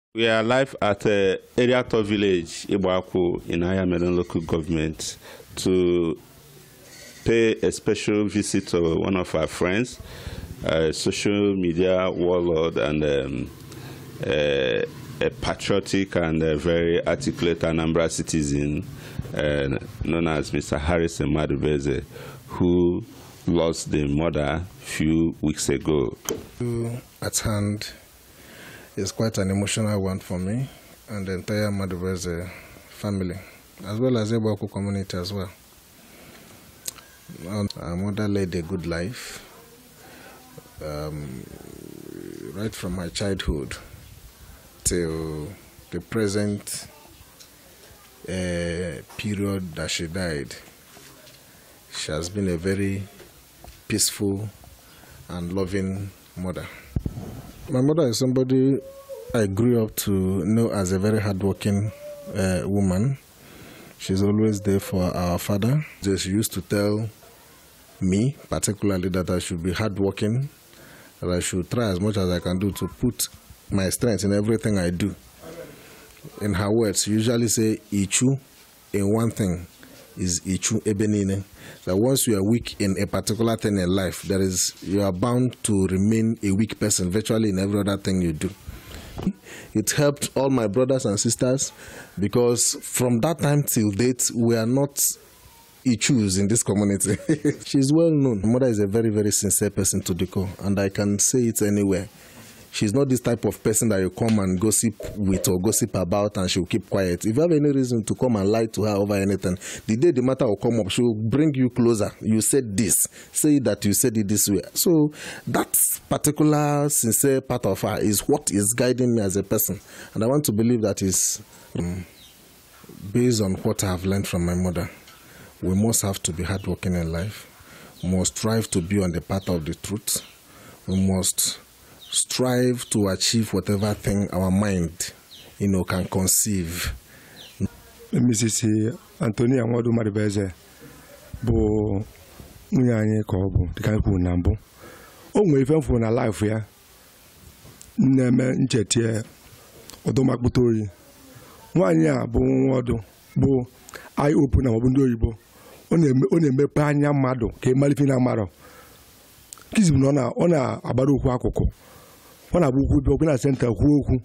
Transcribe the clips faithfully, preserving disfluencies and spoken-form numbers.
We are live at uh, Area Top Village, Igbakwu, in Ayamelum local government, to pay a special visit to one of our friends, a social media warlord and um, a, a patriotic and a very articulate Anambra citizen uh, known as Mister Harris Madubueze, who lost their mother a few weeks ago. At hand is quite an emotional one for me and the entire Madubueze family, as well as the Igbakwu community as well. Our mother led a good life, um, right from my childhood till the present uh, period that she died. She has been a very peaceful and loving mother. My mother is somebody I grew up to know as a very hardworking uh, woman. She's always there for our father. She used to tell me, particularly, that I should be hardworking, that I should try as much as I can do to put my strength in everything I do. In her words, she usually say, Ichu in one thing is Ichu ebenine. That once you are weak in a particular thing in life, there is you are bound to remain a weak person virtually in every other thing you do. It helped all my brothers and sisters because from that time till date, we are not Ichus in this community. She's well known. My mother is a very, very sincere person to the core, and I can say it anywhere. She's not this type of person that you come and gossip with or gossip about and she'll keep quiet. If you have any reason to come and lie to her over anything, the day the matter will come up, she'll bring you closer. You said this, say that you said it this way. So that particular sincere part of her is what is guiding me as a person. And I want to believe that is um, based on what I have learned from my mother. We must have to be hardworking in life. We must strive to be on the path of the truth. We must strive to achieve whatever thing our mind, you know, can conceive. Missus Anthonia Nwodu Madubueze bụ nwunye anyị ka ọ bụ dịka anyị kwuru na mbụ. O nwere ife mfu na life ya na-eme nchetie ọdọmakpụta oyi. Nwaanyị a bụ Nwodu bụ eye opener maọbụ ndị oyibo. Ọ na-emepe anya mmadụ ka ịmalife na mmadụ. Kizi bụ na ọ na-agbara okwu akụkụ. Ọ na-abụ okwu ebe okwu na senta kwuo okwu.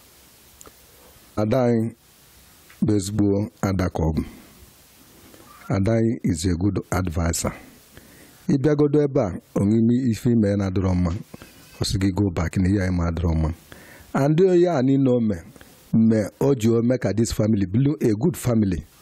Adai bezbo adakob. Adai is a good advisor. Ibiagodo ebe a omimi ife ime na drama. Osigi go back in the year ma drama. And do ya ani no me me ojo make this family be a good family.